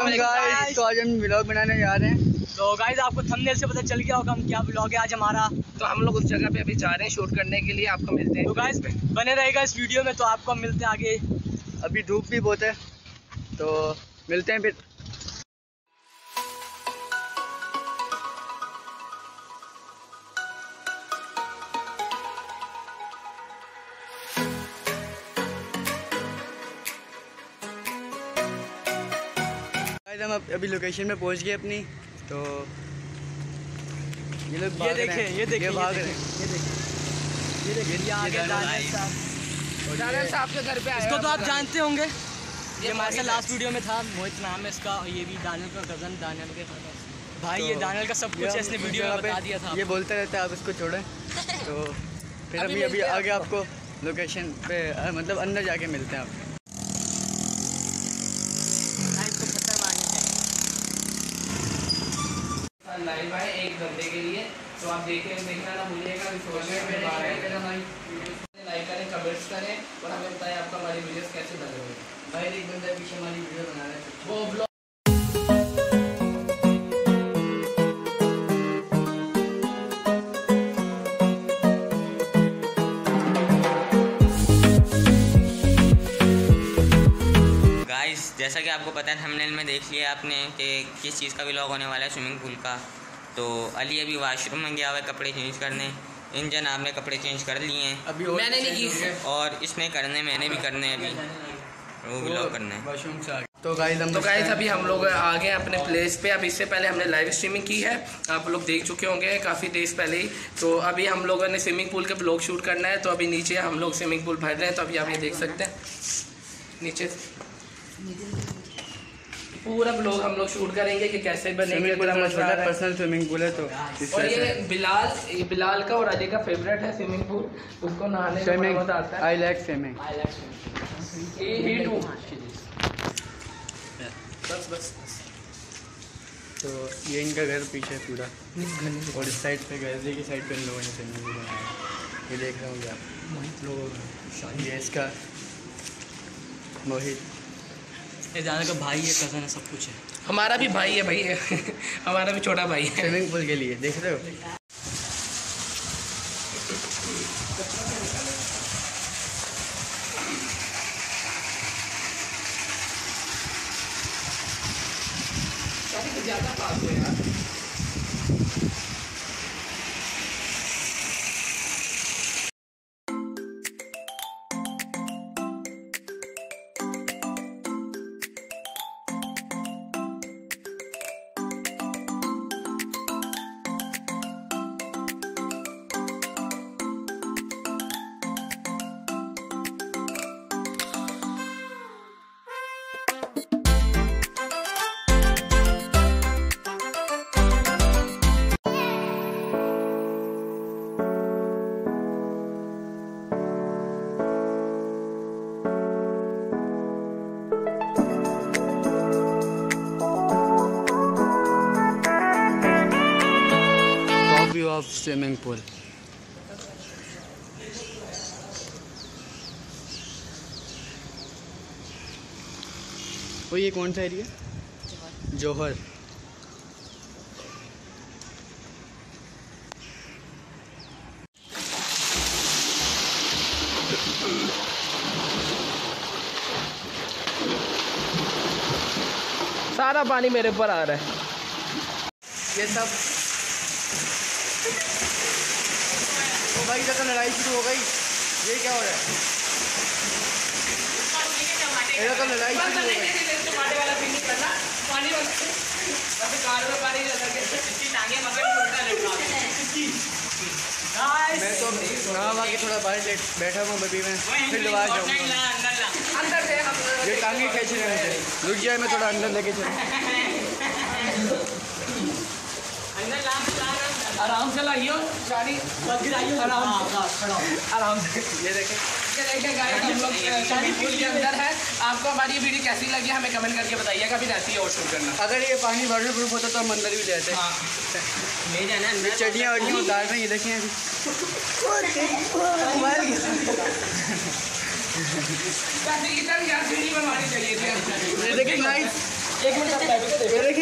Guys, तो आज हम व्लॉग बनाने जा रहे हैं। तो गाइस आपको थंबनेल से पता चल गया होगा हम क्या व्लॉग है आज हमारा। तो हम लोग उस जगह पे अभी जा रहे हैं शूट करने के लिए। आपको मिलते हैं। तो गाइस बने रहेगा इस वीडियो में, तो आपको हम मिलते हैं आगे। अभी धूप भी बहुत है, तो मिलते हैं फिर। हम अभी लोकेशन में पहुंच गए अपनी। तो ये लोग ये देखें भाग रहे हैं। दानियल साहब के घर पे आए। इसको तो आप जानते होंगे, ये हमारे लास्ट वीडियो में था। मोहित नाम है इसका, और ये भी दानियल का कज़न, दानियल के भाई। ये दानियल का सब कुछ इसने वीडियो में बता दिया था। ये बोलते रहता है आप इसको छोड़ें। तो फिर अभी आगे आपको लोकेशन पे मतलब अंदर जाके मिलते हैं आपको। लाइव है एक घंटे के लिए, तो आप देखना ना भूलिएगा। लाइक करें, कमेंट्स करें और हमें बताएं आपको हमारी वीडियोस कैसे लग रही है। भाई एक बंदा पीछे हमारी वीडियो बना रहा है, वो ब्लॉग जैसा कि आपको पता है थंबनेल में देख लिया आपने कि किस चीज़ का व्लॉग होने वाला है, स्विमिंग पूल का। तो अली अभी वॉशरूम में गया हुआ है कपड़े चेंज करने। इन जनाब ने कपड़े चेंज कर लिए हैं, अभी मैंने नहीं की, और इसने करने, मैंने भी करने अभी वो व्लॉग करना है। वॉशरूम से तो गाइस अभी हम लोग आ गए अपने प्लेस पे। अब इससे पहले हमने लाइव स्ट्रीमिंग की है, आप लोग देख चुके होंगे काफ़ी डेज पहले ही। तो अभी हम लोगों ने स्विमिंग पूल के ब्लॉग शूट करना है। तो अभी नीचे हम लोग स्विमिंग पूल भर रहे हैं। तो अभी आप ये देख सकते हैं नीचे पूरा ब्लॉग हम लोग शूट करेंगे कि कैसे बनेंगे। छोटा पर्सनल स्विमिंग पूल है। तो और ये बिलाल का और अली का फेवरेट है स्विमिंग पूल। उसको नहाने में मजा आता है। I like swimming. बस तो ये इनका घर पीछे पूरा, और इस साइड पे गैलरी की साइड पे इन लोगों ने स्विमिंग पूल बनाया। ये देख रहे होंगे आप, मोहित लोग। ये इसका मोहित, ये दानियल का भाई है, कज़न है, सब कुछ है। हमारा भी भाई है भाई हमारा भी छोटा भाई है। स्विमिंग पूल के लिए देख रहे हो। ज़्यादा पास हो यार। Of swimming pool. वो ये कौन सा एरिया? जौहर। सारा पानी मेरे ऊपर आ रहा है। ये सब तो भाई इधर तो लड़ाई शुरू हो गई। ये क्या हो रहा है? इधर तो लड़ाई शुरू हो गई। मैं तो नहा के थोड़ा बाहर बैठा हूँ अभी। मैं फिर दोबारा जाऊँगा। ये टांगे खींच रहे हैं मुझे। रुक जाए, मैं थोड़ा अंदर लेके चलूँ। आराम से लाइयो गाड़ी, आराम से। ये देखें गाइस, हम लोग स्विमिंग पूल के अंदर है। आपको हमारी ये वीडियो कैसी लगी हमें कमेंट करके बताइएगा। फिर ऐसी और शूट करना। अगर ये पानी वाटर प्रूफ होता तो हम अंदर भी ले जाते। ले जाना अंदर। चटियाँ वटियाँ उतार रहे हैं, ये देखें अभी। इधर यार सीढ़ी बनवानी चाहिए थी। देखिए गाइस, एक मिनट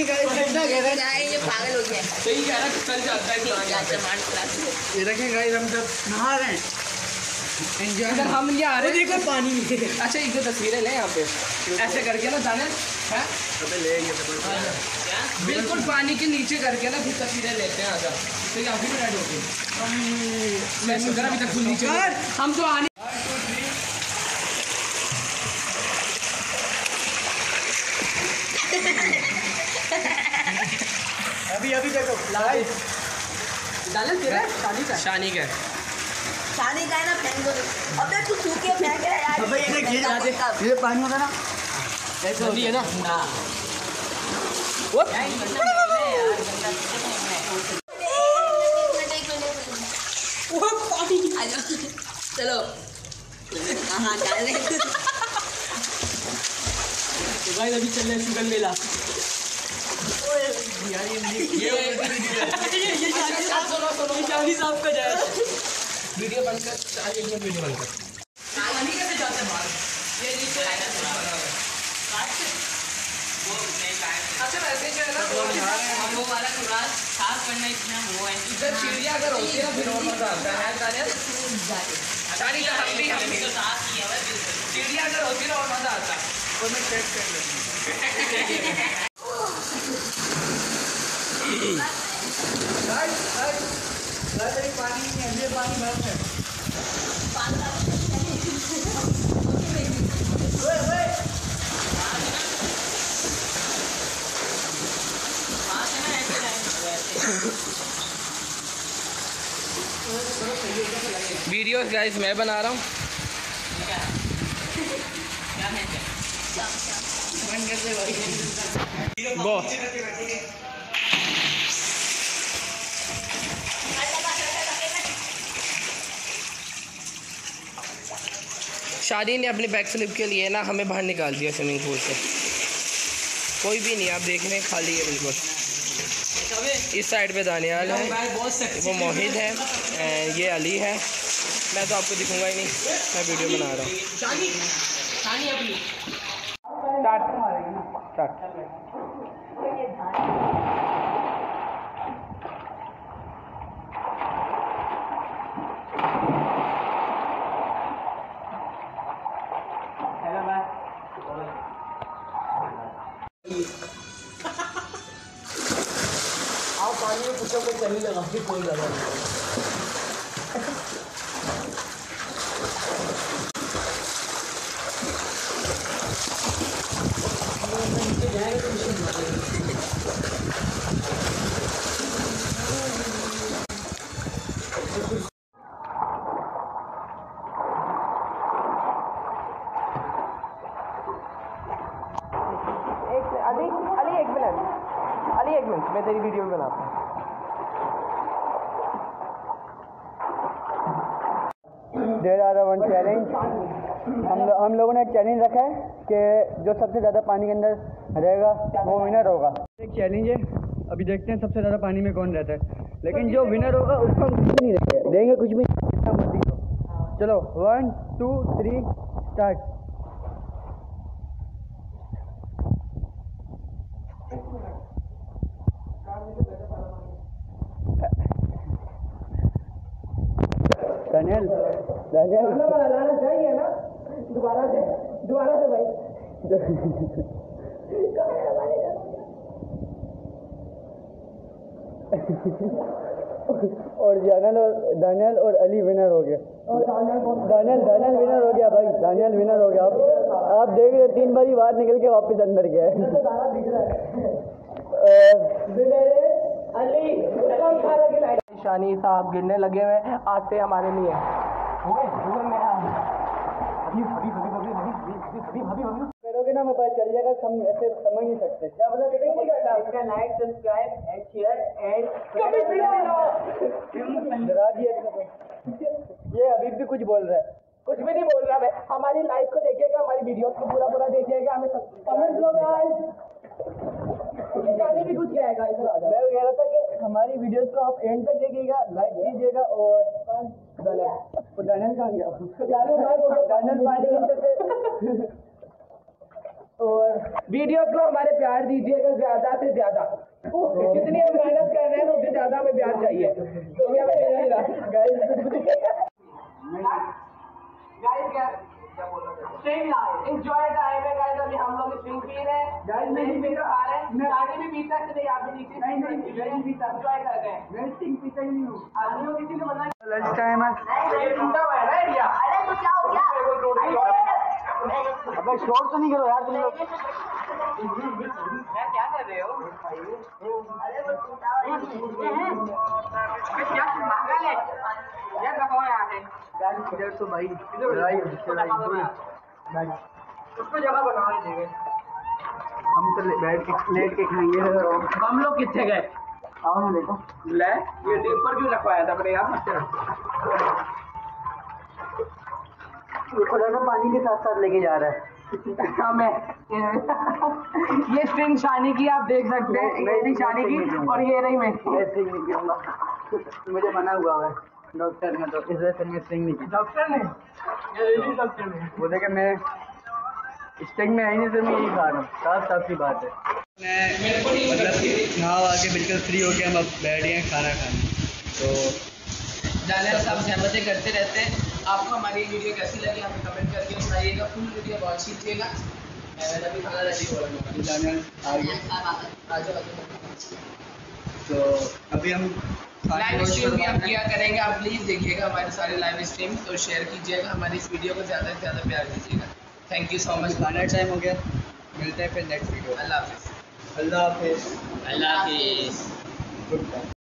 गाइस कितना गहरा है, ये पागल हो गया। सही कह रहा है, चल जाता है इंसान यहाँ पे। ये देखें गाइस हम सब नहा रहे हैं एंजॉय अगर हम ये आ रहे हैं देखो पानी में। अच्छा एक दो तस्वीरें लें यहाँ पे ऐसे करके ना दानियल है अबे ले ये तो बिल्कुल पानी के नीचे करके ना फिर तस्वीरें लेते हैं आजा तो यहाँ भी रेड हो गई मैं सोच रहा अभी तक फुल नीचे हम तो आने अभी अभी देखो लाइव दानियल तेरा शादी का शानी का शादी का है ना फेंक दो। अबे तू सूखे फेंक रहा है यार। अबे ये घेर जाते ये पानी होगा ना ऐसे होती है ना चलो हाँ डाल रहे भाई अभी चल रहे सुगन मेला। ये शादी साहब का जाए वीडियो बंद कर एक मिनट वीडियो बंद कर पानी कैसे जाते हैं बाहर? ये नीचे अच्छा वैसे जो है ना वो वाला थोड़ा साफ करना इतना वो है इधर चिड़िया अगर होती है ना फिर और मजा आता है दानियल शानी का हम भी तो साफ किया हुआ है चिड़िया अगर होती है ना और मजा आता है और मैं चेक कर लेता हूं पानी नहीं है ये पानी बर्फ है वीडियोस गाइस मैं बना रहा हूँ शादी ने अपनी बैक स्लिप के लिए ना हमें बाहर निकाल दिया स्विमिंग पूल से कोई भी नहीं आप देख रहे हैं खाली है बिल्कुल इस साइड पे दानियाल है वो मोहित है ये अली है मैं तो आपको दिखूंगा ही नहीं मैं वीडियो बना रहा हूँ स्टार्ट आप पानी में कुछ को चली लगा के कोई लगा अली एक मिनट मैं तेरी वीडियो भी बनाता हूँ देयर आर वन चैलेंज हम लोगों ने एक चैलेंज रखा है कि जो सबसे ज़्यादा पानी के अंदर रहेगा वो विनर होगा। एक चैलेंज है अभी देखते हैं सबसे ज़्यादा पानी में कौन रहता है लेकिन जो विनर होगा उसको हम कुछ भी नहीं देंगे कुछ भी जितना मर्जी हो। चलो 1 2 3 स्टार्ट। दानियल लाना चाहिए ना दोबारा से भाई और दानियल और अली विनर हो गए। दानियल विनर हो गया भाई दानियल विनर हो गया। आप देख रहे 3 बार ही बाहर निकल के वापस अंदर गया है। शानी साहब गिरने लगे हुए आज से हमारे लिए करोगे ना मैं पता चल जाएगा ऐसे समझ नहीं सकते क्या बोला like subscribe and share and डरा दिया ये अभी भी कुछ बोल रहा है कुछ भी नहीं बोल रहा मैं हमारी लाइफ को देखिएगा हमारी वीडियोस को पूरा देखिएगा हमें कमेंट लो गाइस भी कुछ कहेगा इधर आ जाओ। मैं कह रहा था कि हमारी वीडियोस को आप एंड तक देखिएगा लाइक कीजिएगा और दानियल कहाँ गया दानियल पार्टी और वीडियो को हमारे प्यार दीजिएगा ज़्यादा से ज़्यादा। जितनी हम मेहनत कर रहे हैं उससे ज़्यादा हमें प्यार चाहिए। तो एंजॉय टाइम है गाइस। अभी हम लोग स्विंग पी रहे हैं, गाइस नहीं पी खा रहे हैं, चाय भी पीता है नहीं, आप भी नीचे नहीं पीता, एंजॉय कर रहे हैं। मैं स्विंग पीता ही नहीं हूं। आदमियों किसी ने मना, लंच टाइम है। ये टूटा हुआ है ना एरिया। अरे तो क्या हो गया? अबे शॉर्ट तो नहीं करो यार तुम लोग। क्या कर रहे हो? अरे वो टूटा हुआ है। क्या महंगा है यार, लगाओ यहाँ से इधर तो भाई उसको जगह बना देंगे। हम तो बैठ के लेट के खाएंगे। हम लोग कितने गए? आओ ना देखो। ले ये टेपर क्यों रखवाया था अपने यहाँ? थोड़ा सा पानी के साथ साथ लेके जा रहा है। हमें ये स्ट्रिंग शानी की आप देख सकते हैं, ये रही शानी की और ये रही मेरी। मैं स्ट्रिंग नहीं पीऊंगा, मुझे मना हुआ है डॉक्टर ने, तो इस वजह से मैं स्ट्रिंग नहीं पीता। डॉक्टर ने डॉक्टर ने बोले कि मैं स्ट्रिंग में आई नहीं तो मैं यही खा रहा हूँ। साफ साफ सी बात है। मैं मतलब नहा आके बिल्कुल फ्री हो गया, हम अब बैठ गए खाना खाने। तो दानियाल साहब जहमतें करते रहते हैं। आपको हमारी वीडियो कैसी लगी हमें कमेंट करके बताइएगा। फुल वीडियो बहुत कीजिएगा। अभी खाना रेडी हो रहा है, दानियाल आ गया। तो अभी हम लाइव स्ट्रीम भी हम किया करेंगे, आप प्लीज़ देखिएगा हमारे सारे लाइव स्ट्रीम। तो शेयर कीजिएगा हमारी इस वीडियो को, ज़्यादा से ज़्यादा प्यार दीजिएगा। Thank you so much. खाना टाइम हो गया, मिलते हैं फिर नेक्स्ट वीडियो। अल्लाह हाफिज़। अल्लाह हाफिज़। अल्लाह हाफिज़। Good bye.